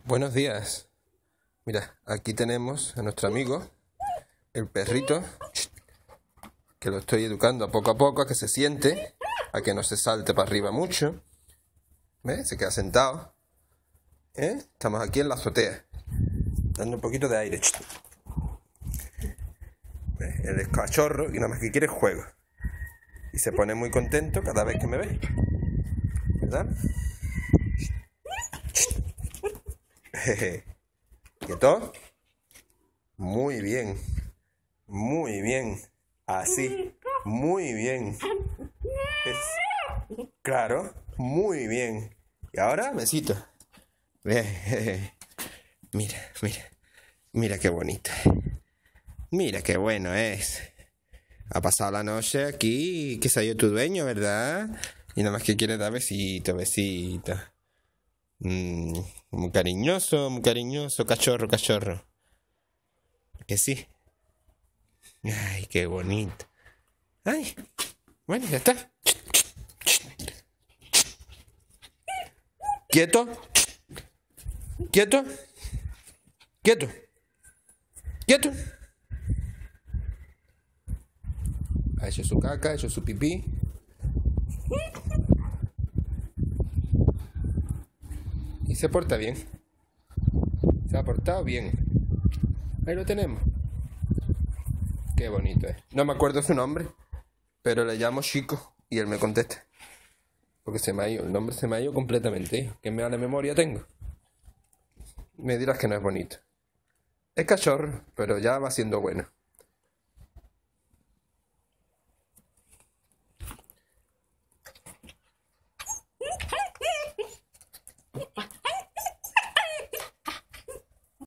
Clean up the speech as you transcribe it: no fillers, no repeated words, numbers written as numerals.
Buenos días. Mira, aquí tenemos a nuestro amigo, el perrito, que lo estoy educando a poco, a que se siente, a que no se salte para arriba mucho. ¿Ves? Se queda sentado. Estamos aquí en la azotea, dando un poquito de aire. ¿Ves? Él es cachorro y nada más que quiere juego. Y se pone muy contento cada vez que me ve. ¿Verdad? ¿Quieto? Muy bien. Muy bien. Así. Muy bien. Claro. Muy bien. Y ahora, besito. Mira, mira. Mira qué bonito. Mira qué bueno es. Ha pasado la noche aquí, que se ha ido tu dueño, ¿verdad? Y nada más que quiere dar besito, besito. Muy cariñoso, cachorro, cachorro. Que sí. Ay, qué bonito. Ay, bueno, ya está. Quieto. Quieto. Quieto. Quieto. Ha hecho su caca, ha hecho su pipí. Y se porta bien. Se ha portado bien. Ahí lo tenemos. Qué bonito es. No me acuerdo su nombre, pero le llamo Chico y él me contesta. Porque se me ha ido, el nombre se me ha ido completamente. Qué mala memoria tengo. Me dirás que no es bonito. Es cachorro, pero ya va siendo bueno.